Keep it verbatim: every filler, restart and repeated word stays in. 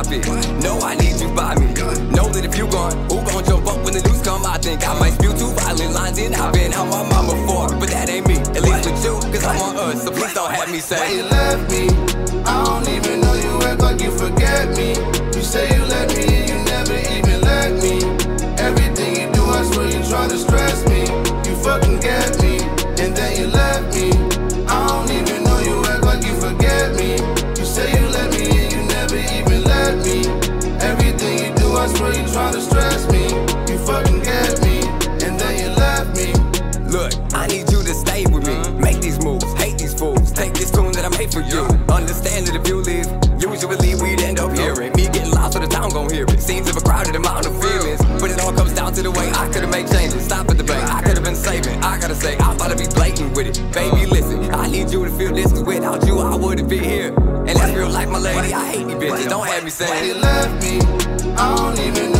it. No, I need you by me. Know that if you gone, who gon' jump up when the news come? I think I might spew two violent lines and I've been out my mama for, but that ain't me. At least with you, cause I'm on earth, so please don't have me say why you left me. I don't even know you act like you forget me. You say you let me in, you never even let me. Everything you do, I swear you try to stress me. You fucking get me, and then you left me. I don't even know you act like you forget me. You say you let me in, you never even let me. Everything you do, I swear you try to stress me. You fucking get me, and then you left me. Look, I need you to stay with me. Make these moves, hate these fools. Take this tune that I made for you. Understand that if you leave, usually we'd end up hearing me getting lost so the town gon' hear it. Seems of a crowded amount of feelings, but it all comes down to the way I could've made changes. Stop at the bank, I could've been saving. I gotta say, I'm about to be blatant with it. Baby, listen, I need you to feel this, cause without you, I wouldn't be here. And that's real life, my lady. I hate these bitches. Don't have me saying why you left me. I don't even